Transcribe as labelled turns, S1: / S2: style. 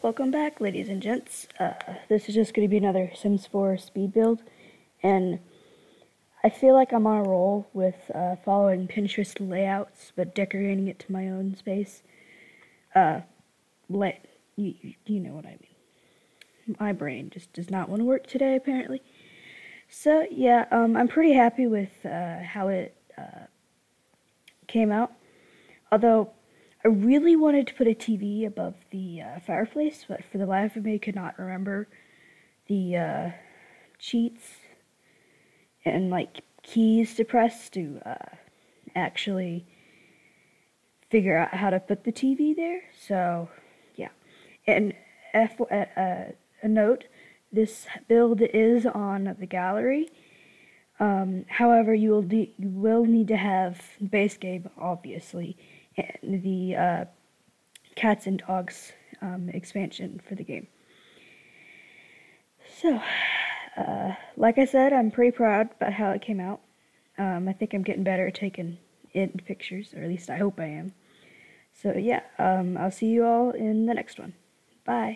S1: Welcome back, ladies and gents. This is just going to be another Sims 4 speed build, and I feel like I'm on a roll with following Pinterest layouts, but decorating it to my own space. You know what I mean. My brain just does not want to work today, apparently. So, yeah, I'm pretty happy with how it came out, although I really wanted to put a TV above the fireplace, but for the life of me, I could not remember the cheats and keys to press to actually figure out how to put the TV there. So yeah, and a note: this build is on the gallery. However, you will need to have the base game, obviously, and the cats and dogs expansion for the game. So, like I said, I'm pretty proud about how it came out. I think I'm getting better at taking pictures, or at least I hope I am. So yeah, I'll see you all in the next one. Bye.